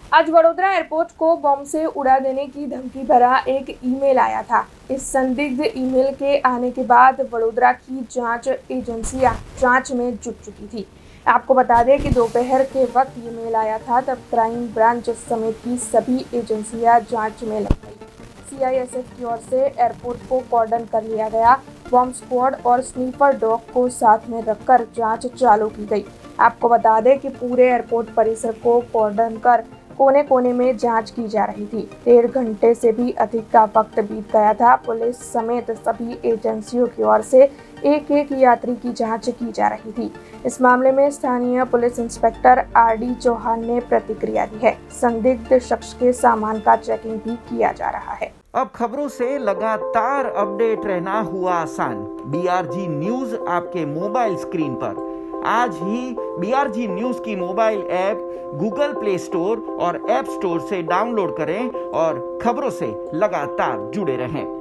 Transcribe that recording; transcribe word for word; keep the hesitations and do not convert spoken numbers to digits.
आज वडोदरा एयरपोर्ट को बम से उड़ा देने की धमकी भरा एक ईमेल आया था। इस संदिग्ध ईमेल के आने के बाद वडोदरा की जांच एजेंसियां जांच में जुट चुकी थी। आपको बता दें कि दोपहर के वक्त ये मेल आया था, तब क्राइम ब्रांच समेत की सभी एजेंसियां जांच में लग गई। सीआईएसएफ की ओर से एयरपोर्ट को कॉर्डन कर लिया गया। बॉम्ब स्क्वाड और स्नीपर डॉग को साथ में रखकर जांच चालू की गई। आपको बता दें कि पूरे एयरपोर्ट परिसर को कॉर्डन कर कोने कोने में जांच की जा रही थी। डेढ़ घंटे से भी अधिक का वक्त बीत गया था। पुलिस समेत सभी एजेंसियों की ओर से एक एक यात्री की जांच की जा रही थी। इस मामले में स्थानीय police inspector R D Chauhan ने प्रतिक्रिया दी है। संदिग्ध शख्स के सामान का चेकिंग भी किया जा रहा है। अब खबरों से लगातार अपडेट रहना हुआ आसान। बीआरजी न्यूज आपके मोबाइल स्क्रीन पर। आज ही बीआरजी न्यूज की mobile app Google play store और ऐप स्टोर से डाउनलोड करें और खबरों से लगातार जुड़े रहें।